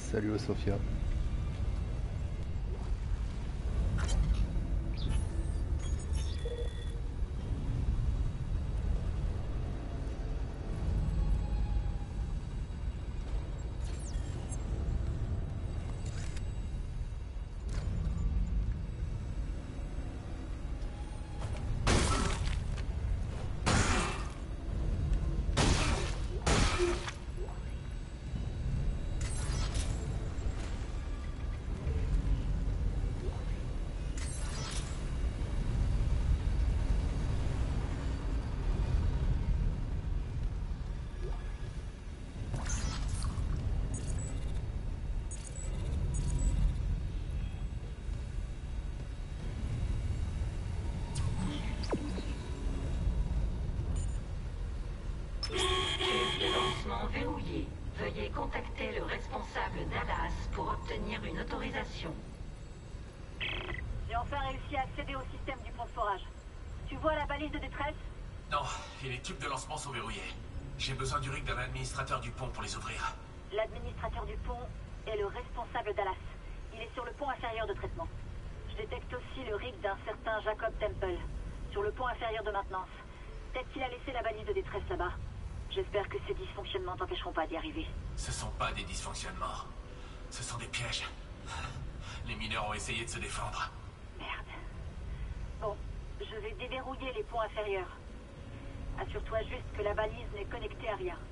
Salut Sophia. Verrouillé. Veuillez contacter le responsable Dallas pour obtenir une autorisation. J'ai enfin réussi à accéder au système du pont de forage. Tu vois la balise de détresse? Non, et les tubes de lancement sont verrouillés. J'ai besoin du rig d'un administrateur du pont pour les ouvrir. L'administrateur du pont est le responsable Dallas. Il est sur le pont inférieur de traitement. Je détecte aussi le rig d'un certain Jacob Temple, sur le pont inférieur de maintenance. Peut-être qu'il a laissé la balise de détresse là-bas. J'espère que ces dysfonctionnements t'empêcheront pas d'y arriver. Ce sont pas des dysfonctionnements. Ce sont des pièges. Les mineurs ont essayé de se défendre. Merde. Bon, je vais déverrouiller les ponts inférieurs. Assure-toi juste que la balise n'est connectée à rien.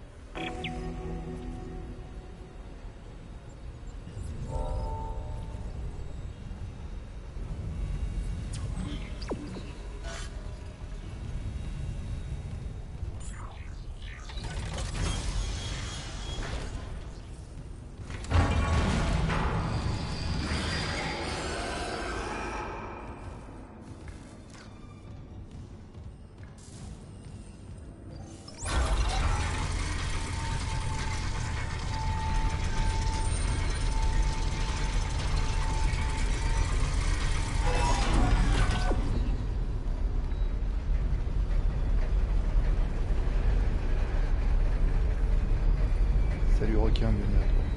Salut requin, bienvenue à toi.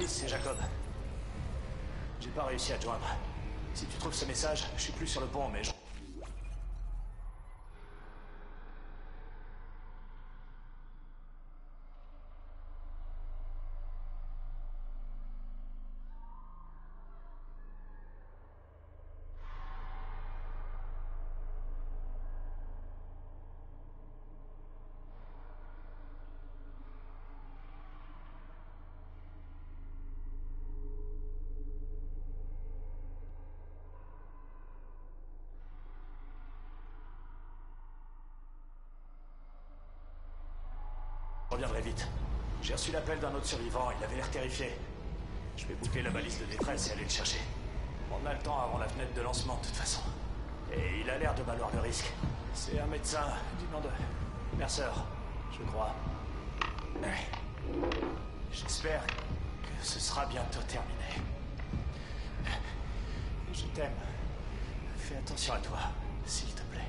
Alice, c'est Jacob. J'ai pas réussi à te joindre. Si tu trouves ce message, je suis plus sur le pont, mais je... Je reviendrai vite. J'ai reçu l'appel d'un autre survivant, il avait l'air terrifié. Je vais boucler la balise de détresse et aller le chercher. On a le temps avant la fenêtre de lancement, de toute façon. Et il a l'air de valoir le risque. C'est un médecin du nom de... Mercer, je crois. J'espère que ce sera bientôt terminé. Je t'aime. Fais attention à toi, s'il te plaît.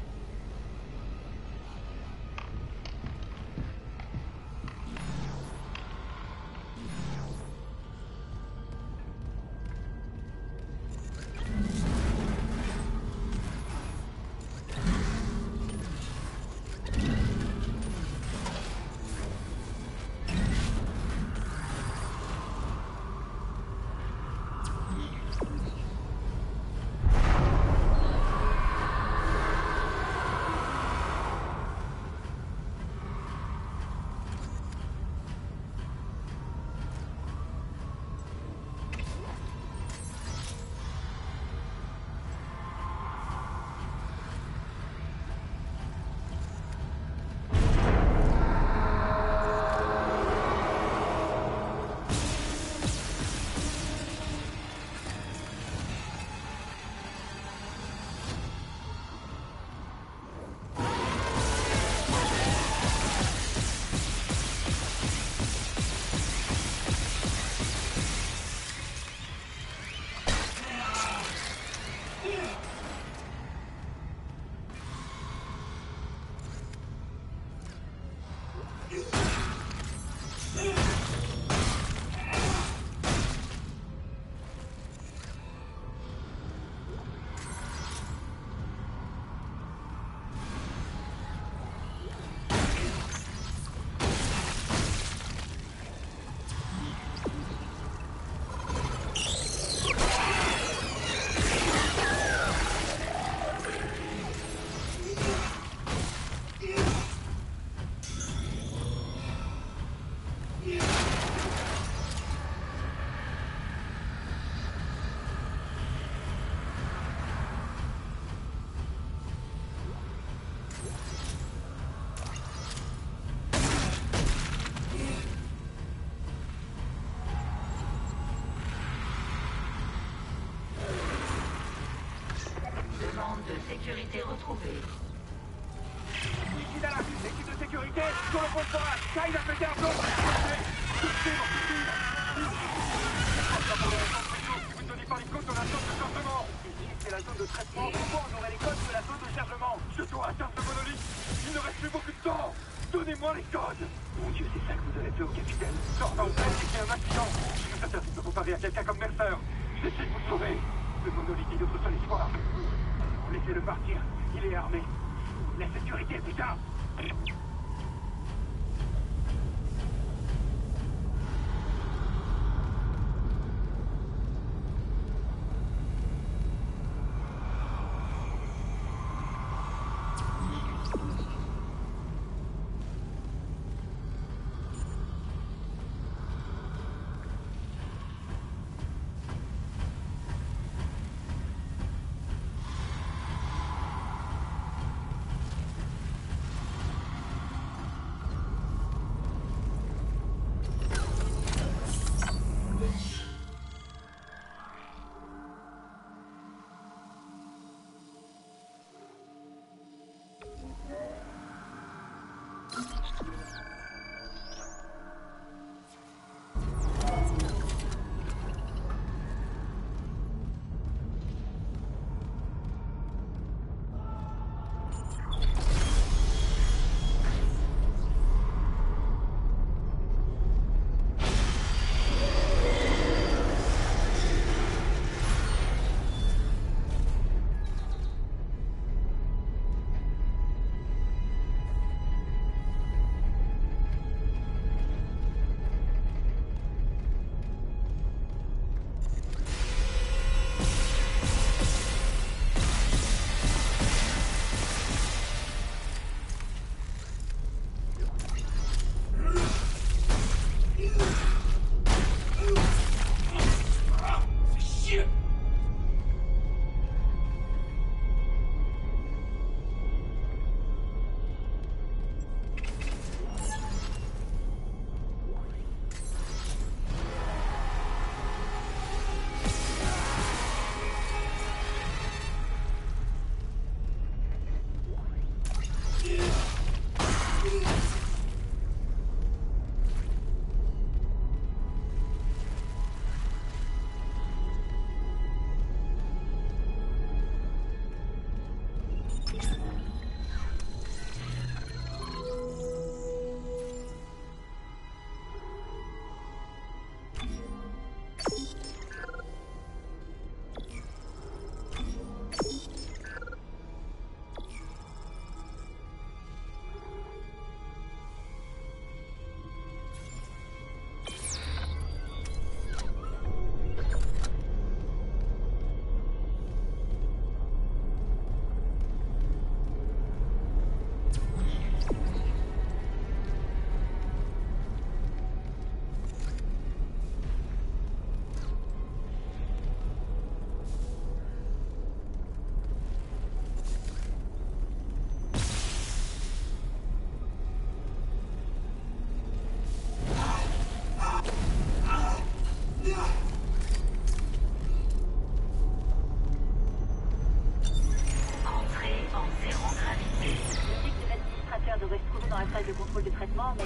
Sécurité retrouvée. Ici Dallas, l'équipe de sécurité, sur le pont de forage. Kyle a pété un plomb. Si vous ne donnez pas les codes de la zone de chargement. Ici, c'est la zone de traitement. Pourquoi on aurait les codes de la zone de chargement? Je dois atteindre le monolithe. Il ne reste plus beaucoup de temps. Donnez-moi les codes. Mon Dieu, c'est ça que vous avez fait au capitaine. Sors en fait, c'est un accident. Je suis certain de comparer à quelqu'un comme Mercer. J'essaie de vous sauver. Le monolithe est notre seul espoir. Laissez-le partir, il est armé. La sécurité, putain!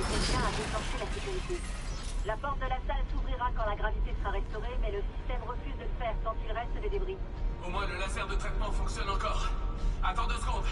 quelqu'un a déclenché la sécurité. La porte de la salle s'ouvrira quand la gravité sera restaurée, mais le système refuse de le faire tant qu'il reste des débris. Au moins le laser de traitement fonctionne encore. Attends 2 secondes.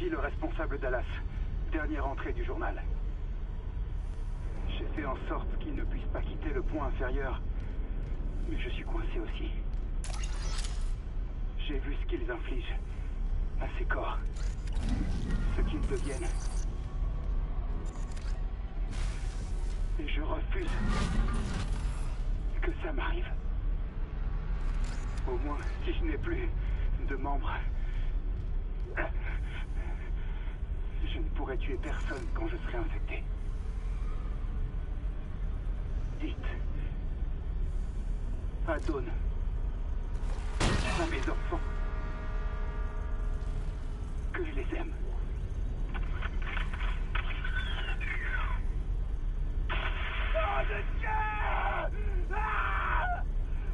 le responsable Dallas. Dernière entrée du journal. J'ai fait en sorte qu'ils ne puissent pas quitter le point inférieur. Mais je suis coincé aussi. J'ai vu ce qu'ils infligent à ces corps. Ce qu'ils deviennent. Et je refuse que ça m'arrive. Au moins, si je n'ai plus de membres, je ne pourrai tuer personne quand je serai infecté. Dites à Dawn, à mes enfants, que je les aime. Oh de Dieu! Ah!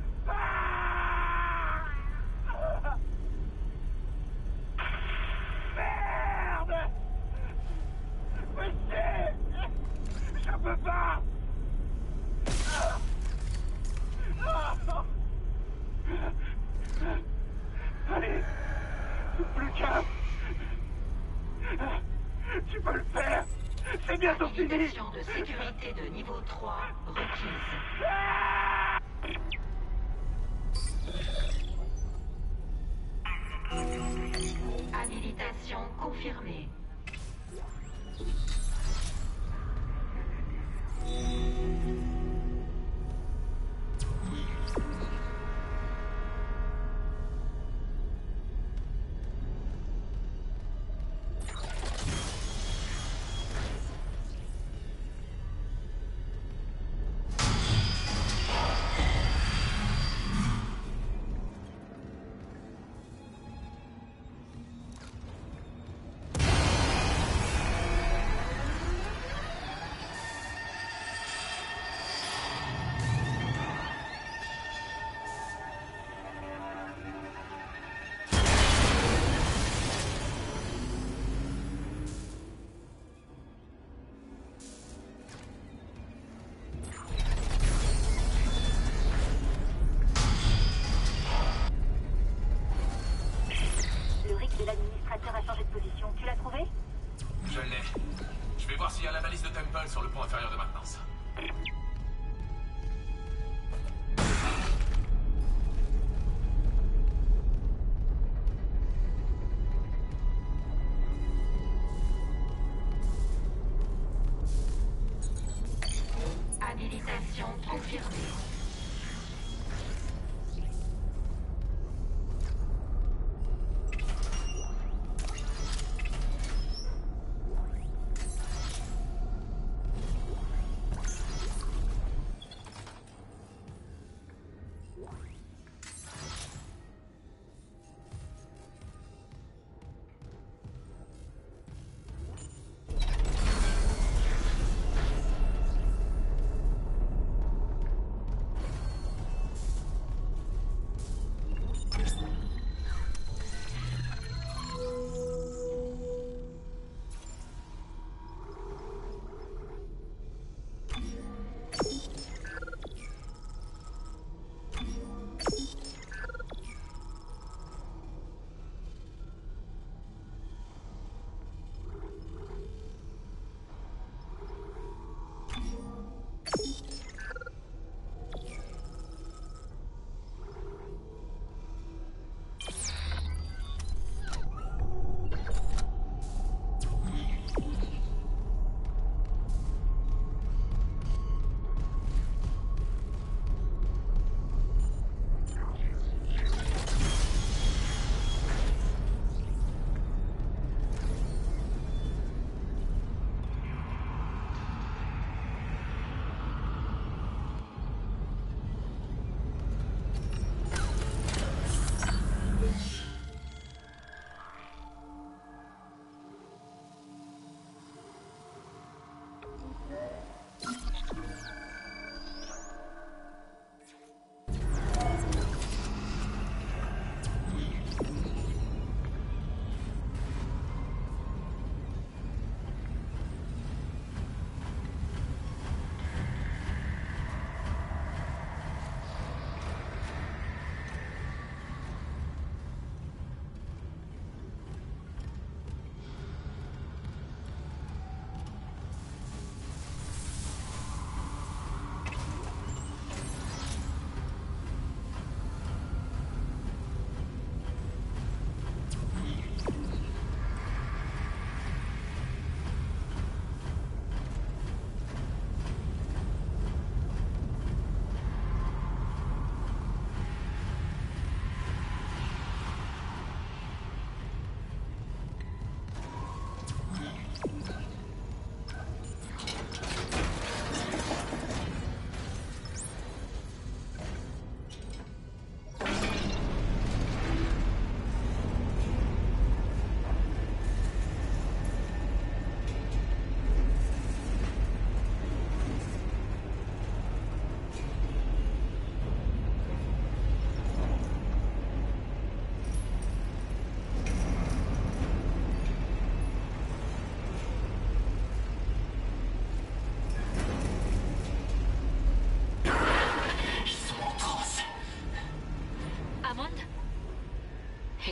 Ah! Merde! Monsieur! Je peux pas! Allez! Plus qu'un! Tu peux le faire! C'est bientôt fini! Habilitation de sécurité de niveau 3 requise. Habilitation confirmée.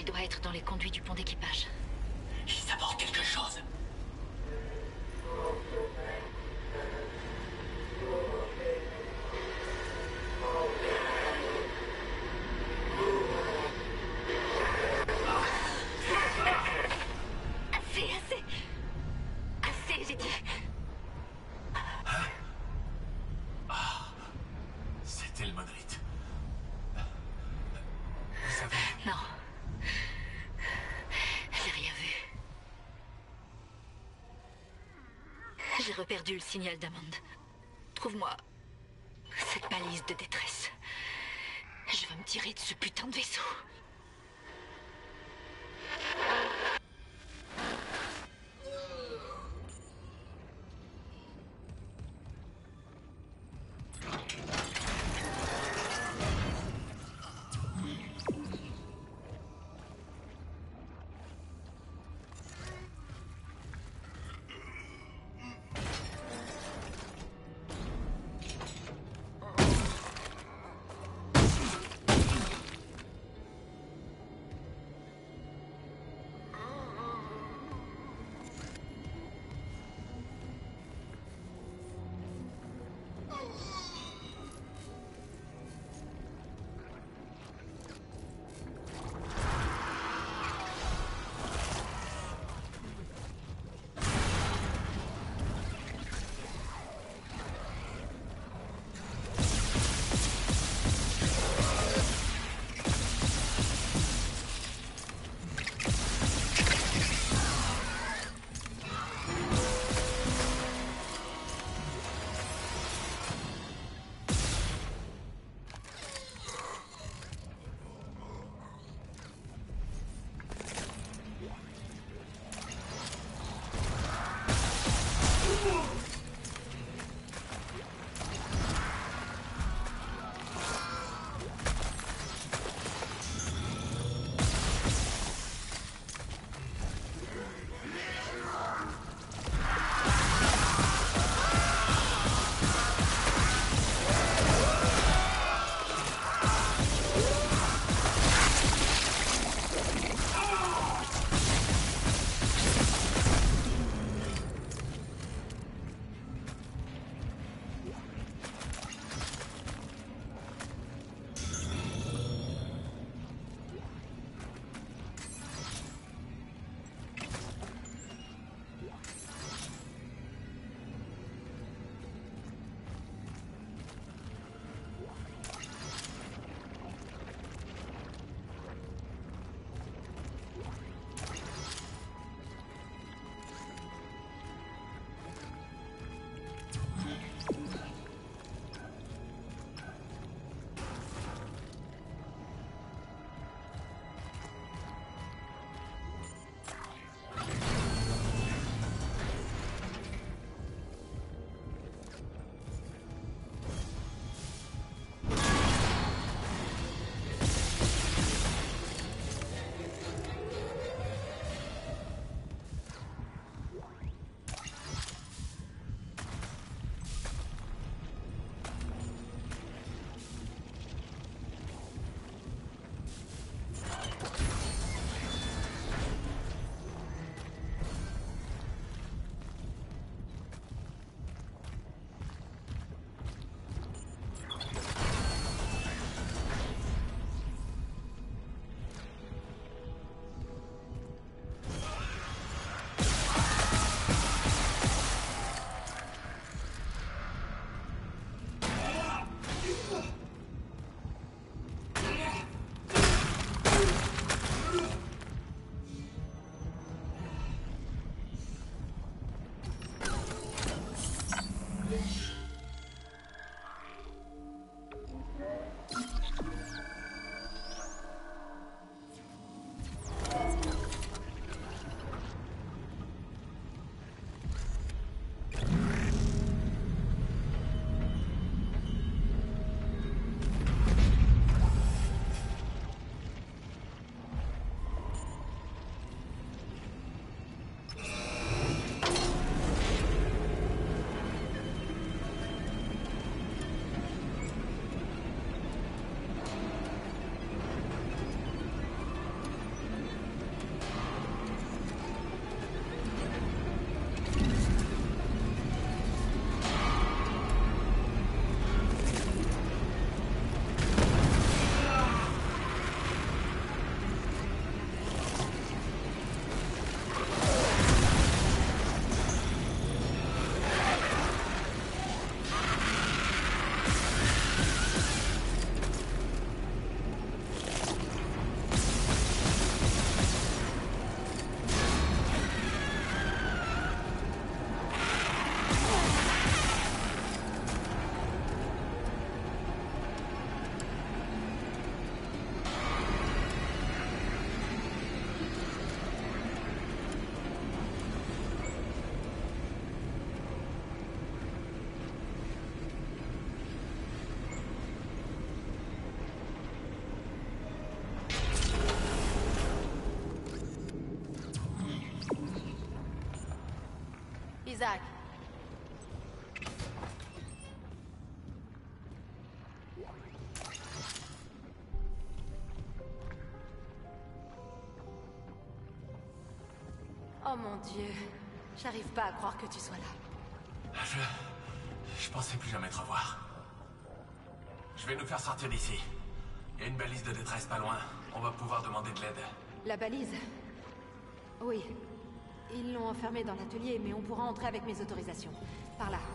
Elle doit être dans les conduits du pont d'équipage. Ils apportent quelque chose. Assez, j'ai dit. C'était le Modrite. Vous savez... Non. J'ai rien vu. J'ai reperdu le signal d'Amande. Trouve-moi cette balise de détresse. Je veux me tirer de ce putain de vaisseau. Isaac. Oh mon Dieu, j'arrive pas à croire que tu sois là. Je pensais plus jamais te revoir. Je vais nous faire sortir d'ici. Il y a une balise de détresse pas loin. On va pouvoir demander de l'aide. La balise? Oui. Ils l'ont enfermée dans l'atelier, mais on pourra entrer avec mes autorisations. Par là.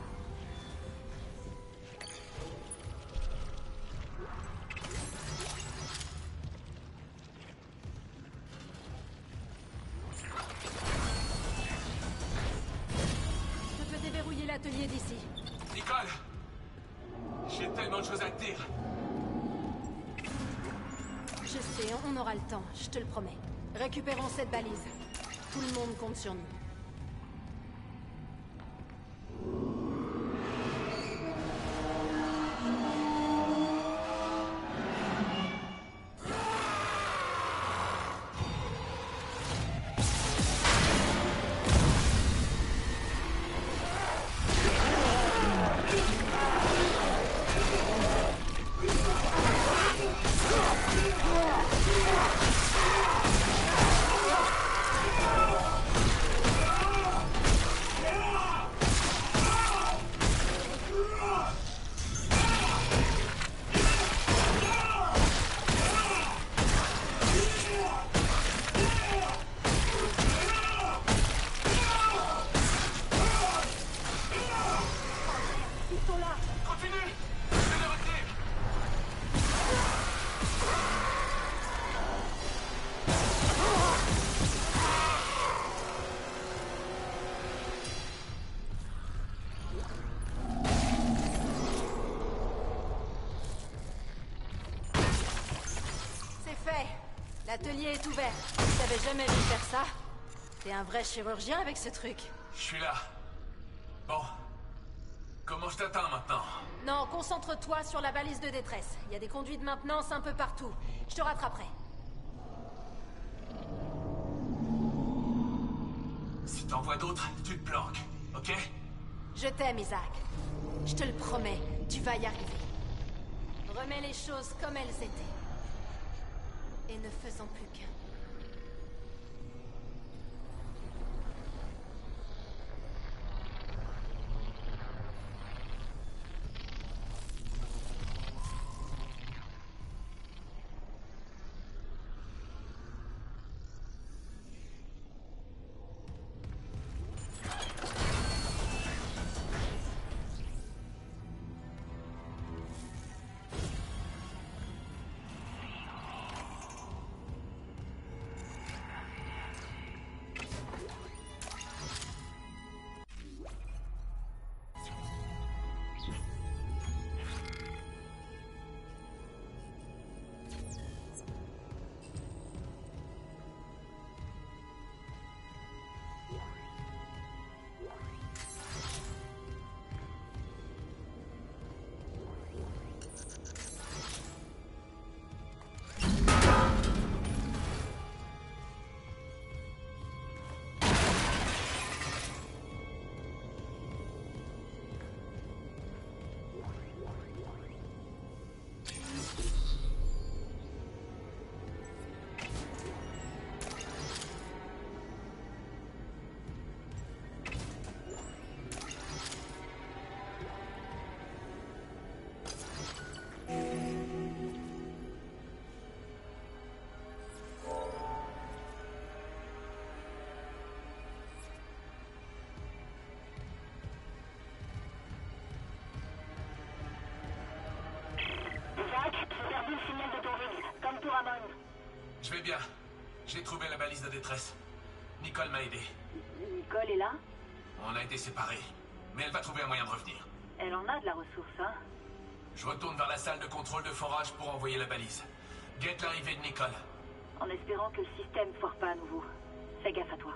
Je peux déverrouiller l'atelier d'ici. Nicole! J'ai tellement de choses à te dire. Je sais, on aura le temps, je te le promets. Récupérons cette balise. Tout le monde compte sur nous. L'atelier est ouvert. Je t'avais jamais vu faire ça. T'es un vrai chirurgien avec ce truc. Je suis là. Bon. Comment je t'atteins maintenant? Non, concentre-toi sur la balise de détresse. Il y a des conduits de maintenance un peu partout. Je te rattraperai. Si t'en vois d'autres, tu te planques, ok? Je t'aime, Isaac. Je te le promets, tu vas y arriver. Remets les choses comme elles étaient. Et ne faisons plus qu'un. J'ai perdu le signal de ton rig, comme pour Amon. Je vais bien. J'ai trouvé la balise de détresse. Nicole m'a aidé. Nicole est là? On a été séparés. Mais elle va trouver un moyen de revenir. Elle en a de la ressource, hein? Je retourne vers la salle de contrôle de forage pour envoyer la balise. Guette l'arrivée de Nicole. En espérant que le système foire pas à nouveau. Fais gaffe à toi.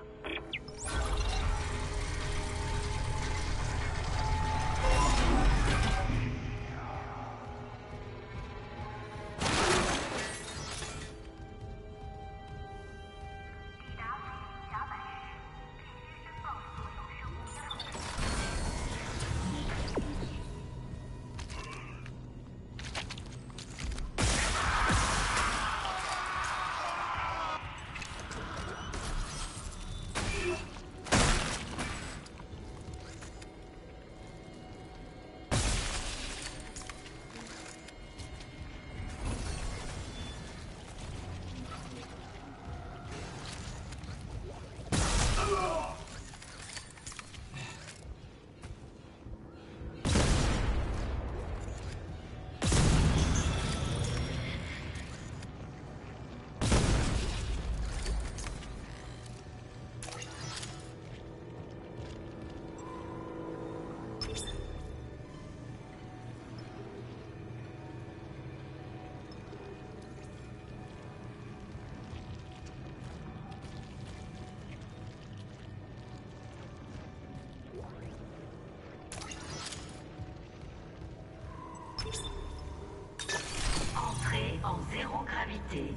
en zéro gravité.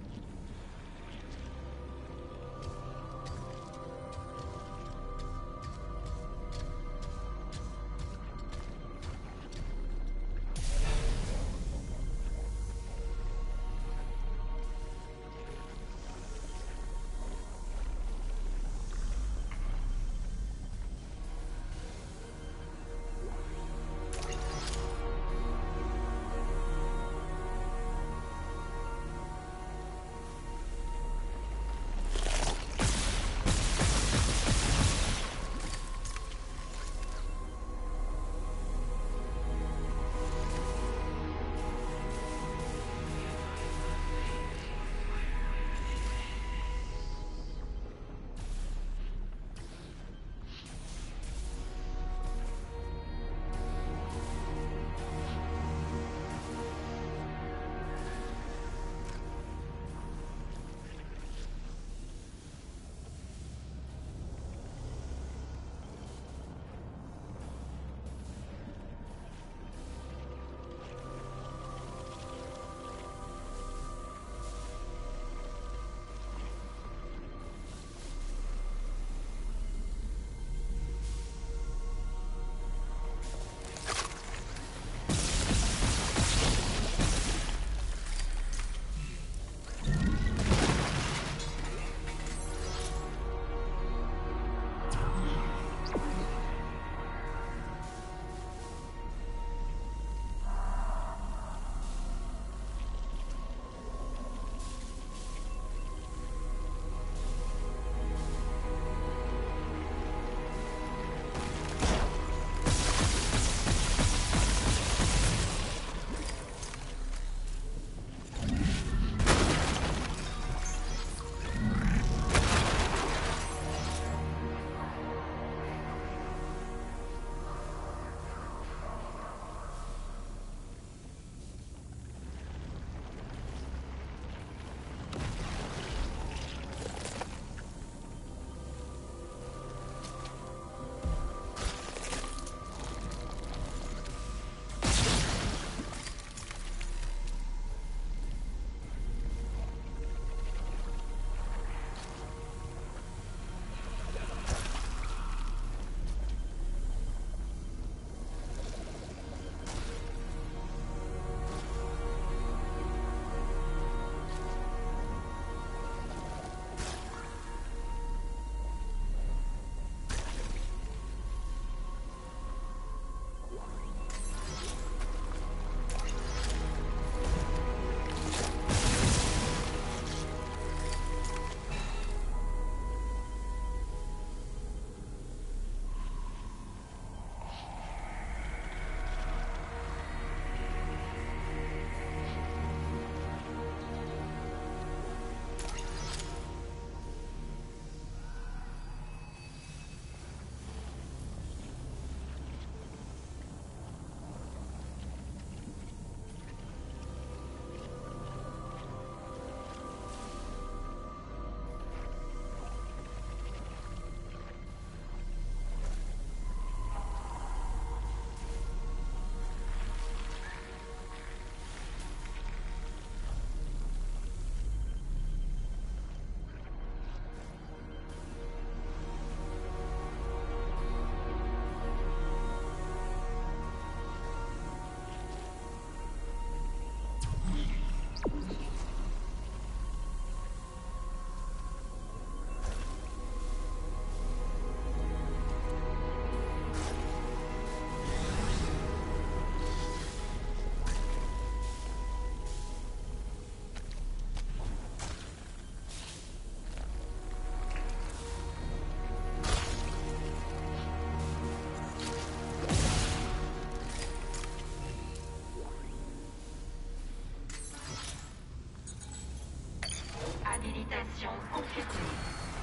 Habilitation confirmée.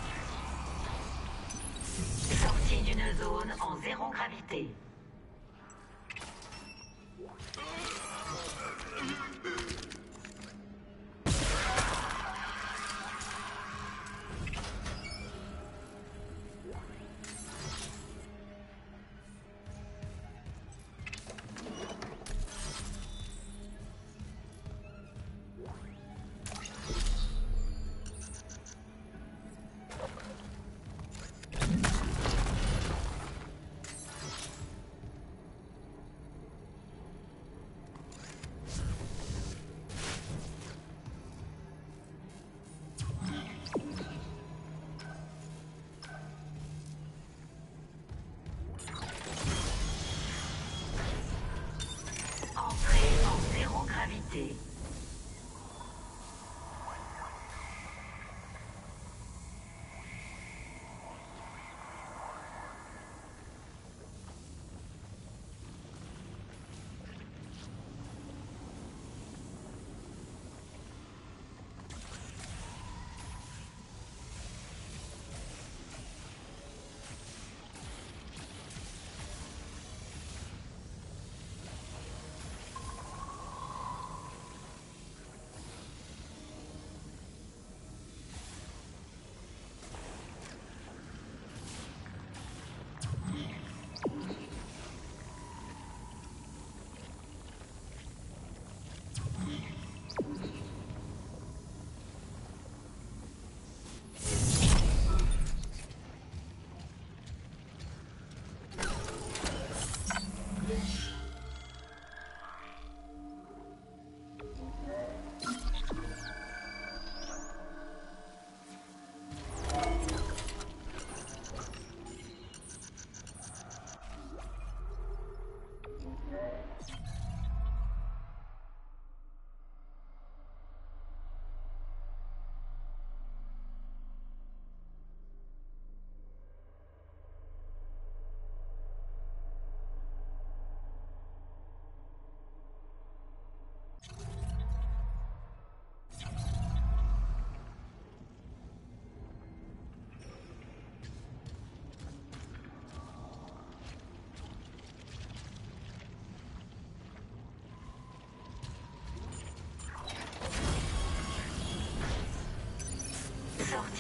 Sortie d'une zone en zéro gravité.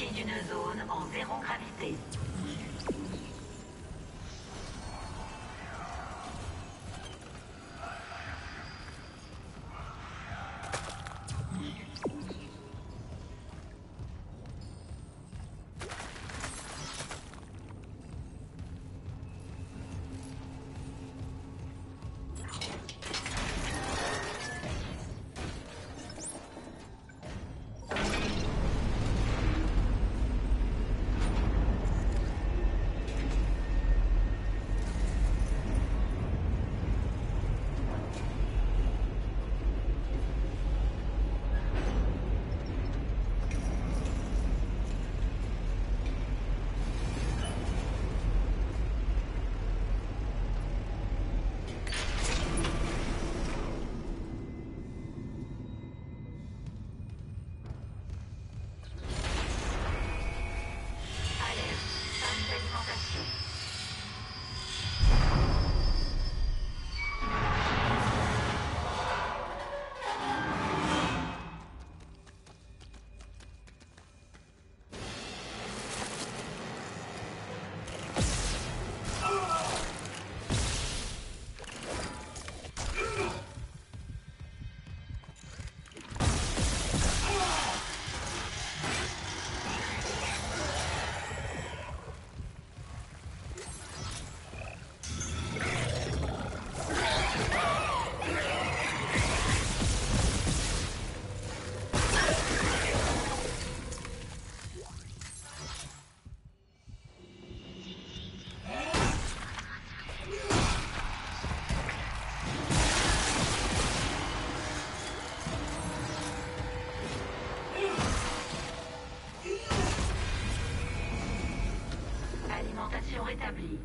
Sortie d'une zone en zéro gravité. Alimentation rétablie.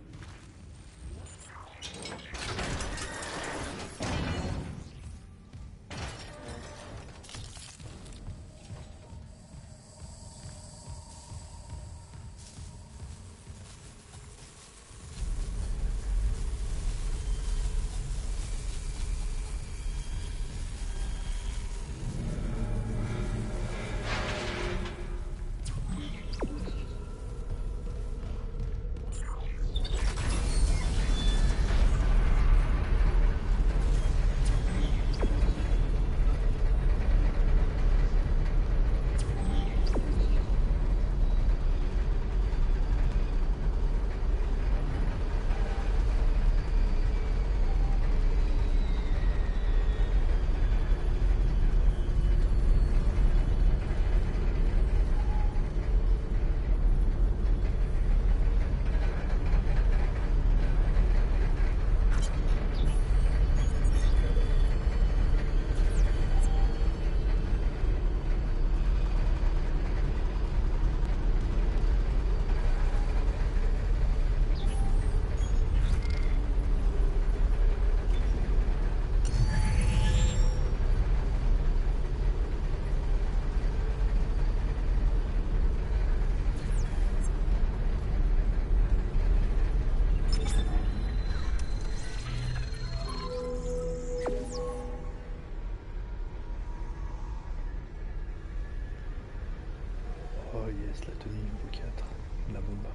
Oh yes, la tenue niveau 4, la bombe.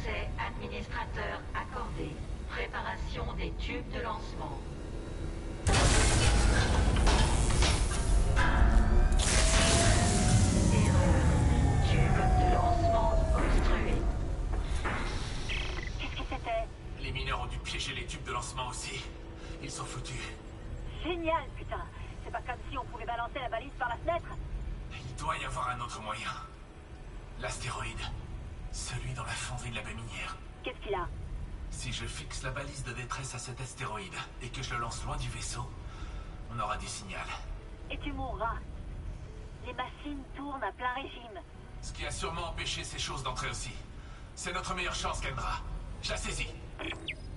Accès administrateur accordé. Préparation des tubes de lancement. Erreur. Tube de lancement obstrué. Qu'est-ce que c'était? Les mineurs ont dû piéger les tubes de lancement aussi. Ils sont foutus. Génial, putain. C'est pas comme si on pouvait balancer la balise par la fenêtre. Il doit y avoir un autre moyen. L'astéroïde. Celui dans la fonderie de la baie minière. Qu'est-ce qu'il a? Si je fixe la balise de détresse à cet astéroïde et que je le lance loin du vaisseau, on aura du signal. Et tu mourras. Les machines tournent à plein régime. Ce qui a sûrement empêché ces choses d'entrer aussi. C'est notre meilleure chance, Kendra. Je la saisis.